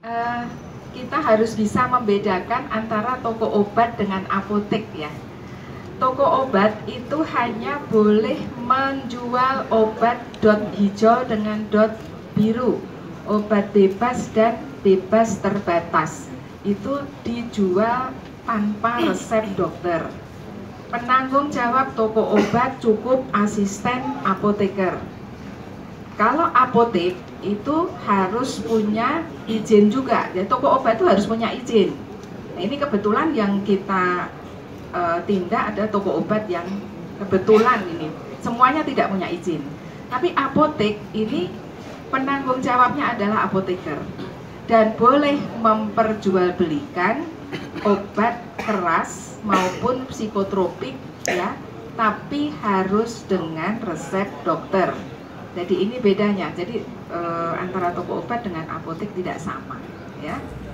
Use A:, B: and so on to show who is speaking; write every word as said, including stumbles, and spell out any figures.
A: Uh, kita harus bisa membedakan antara toko obat dengan apotek ya. Toko obat itu hanya boleh menjual obat dot hijau dengan dot biru, obat bebas dan bebas terbatas. Itu dijual tanpa resep dokter. Penanggung jawab toko obat cukup asisten apoteker. Kalau apotek itu harus punya izin juga, ya toko obat itu harus punya izin. Nah, ini kebetulan yang kita uh, tindak ada toko obat yang kebetulan ini semuanya tidak punya izin. Tapi apotek ini penanggung jawabnya adalah apoteker dan boleh memperjualbelikan obat keras maupun psikotropik ya, tapi harus dengan resep dokter. Jadi ini bedanya. Jadi e, antara toko obat dengan apotek tidak sama ya.